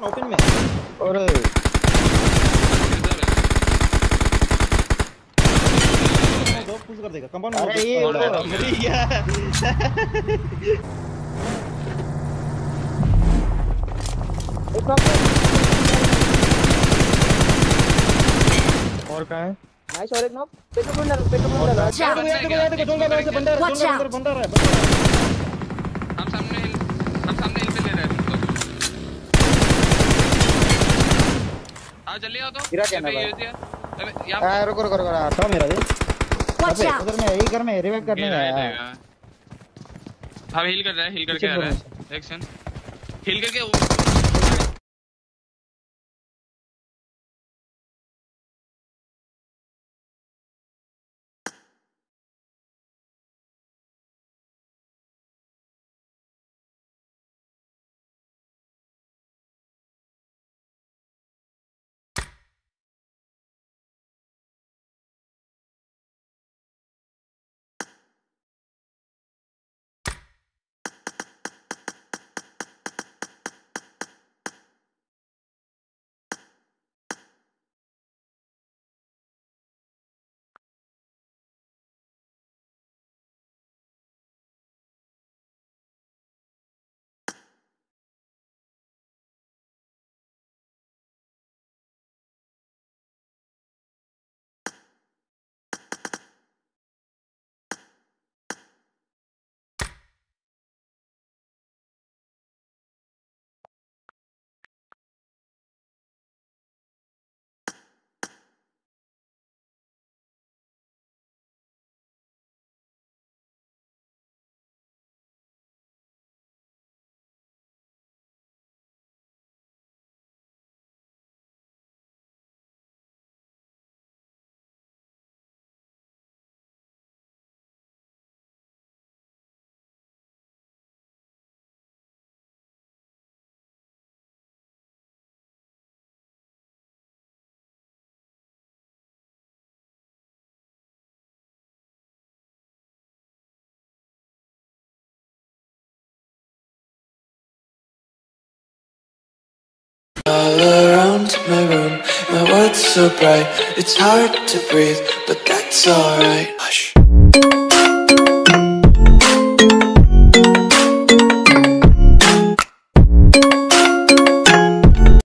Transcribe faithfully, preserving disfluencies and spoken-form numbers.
Open में और दो पुश कर देगा कंपाउंड में। अरे ये मर गया और कहाँ है? नाइस और एक नॉक पेट्रोल बंडल पेट्रोल बंडल देखो देखो देखो जोन का से बंदा है जोन का अंदर बंदा है। हम सामने हिल हम सामने हिल पे ले रहे हैं तुम लोग। आओ जल्दी आओ तो गिरा क्या ना भाई? यहां आ रुको रुको रुको यार कहां मेरा दे उधर में यही घर में रिवाइव करने है आया। हम हिल कर रहे हैं हिल करके आ रहा है एक सेकंड हिल करके all around my room. My world's so bright, it's hard to breathe, but that's alright. Hush.